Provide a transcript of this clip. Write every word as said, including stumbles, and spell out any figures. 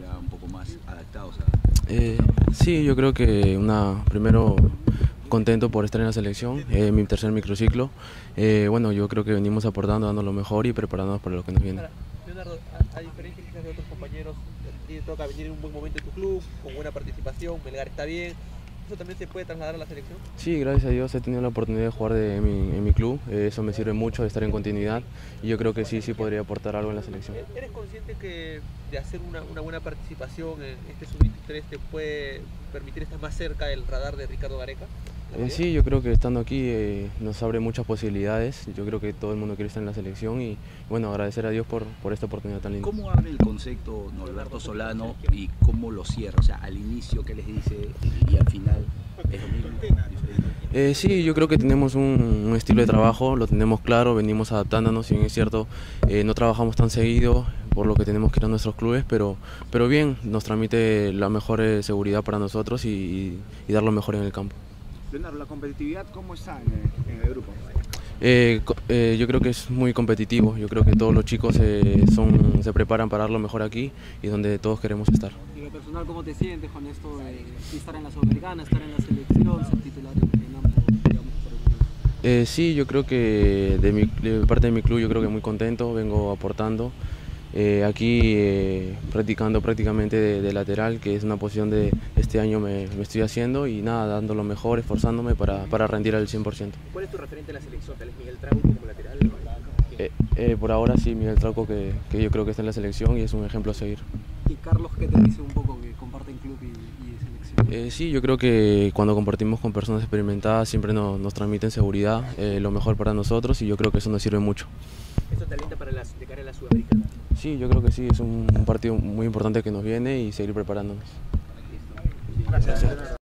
ya un poco más adaptados a... Eh, sí, yo creo que una primero contento por estar en la selección, eh, mi tercer microciclo. Eh, bueno, yo creo que venimos aportando, dando lo mejor y preparándonos para lo que nos viene. Ahora, Leonardo, a, a diferencia quizás de otros compañeros, a ti te toca venir en un buen momento en tu club, con buena participación, Melgar está bien. ¿Eso también se puede trasladar a la selección? Sí, gracias a Dios he tenido la oportunidad de jugar de, en, mi, en mi club, eh, eso me sirve mucho de estar en continuidad y yo creo que sí, sí podría aportar algo en la selección. ¿Eres consciente que de hacer una, una buena participación en este sub veintitrés te puede permitir estar más cerca del radar de Ricardo Gareca? Eh, sí, yo creo que estando aquí eh, nos abre muchas posibilidades, yo creo que todo el mundo quiere estar en la selección y bueno, agradecer a Dios por, por esta oportunidad tan linda. ¿Cómo abre el concepto Norberto Solano y cómo lo cierra? O sea, al inicio, ¿qué les dice? Y al final, ¿es lo mismo? Eh, sí, yo creo que tenemos un, un estilo de trabajo, lo tenemos claro, venimos adaptándonos, si bien es cierto, eh, no trabajamos tan seguido por lo que tenemos que ir a nuestros clubes, pero, pero bien, nos transmite la mejor eh, seguridad para nosotros y, y dar lo mejor en el campo. Leonardo, ¿la competitividad cómo está en el, en el grupo? Eh, eh, yo creo que es muy competitivo, yo creo que todos los chicos eh, son, se preparan para dar lo mejor aquí y donde todos queremos estar. Y en lo personal, ¿cómo te sientes con esto de estar en la Sudamericana, estar en la selección, ser titular en ambos, digamos, por el... eh, Sí, yo creo que de, mi, de parte de mi club yo creo que muy contento, vengo aportando. Eh, aquí eh, practicando prácticamente de, de lateral, que es una posición de este año me, me estoy haciendo y nada, dando lo mejor, esforzándome para, para rendir al cien por ciento. ¿Cuál es tu referente en la selección? ¿Tal es Miguel Trauco como lateral? Eh, eh, por ahora sí, Miguel Trauco, que, que yo creo que está en la selección y es un ejemplo a seguir. Y Carlos, ¿qué te dice un poco que comparten club y, y selección? Eh, sí, yo creo que cuando compartimos con personas experimentadas siempre nos, nos transmiten seguridad, eh, lo mejor para nosotros y yo creo que eso nos sirve mucho. ¿Eso te alienta para las, de cara a la Sudamericana? Sí, yo creo que sí, es un, un partido muy importante que nos viene y seguir preparándonos. Gracias.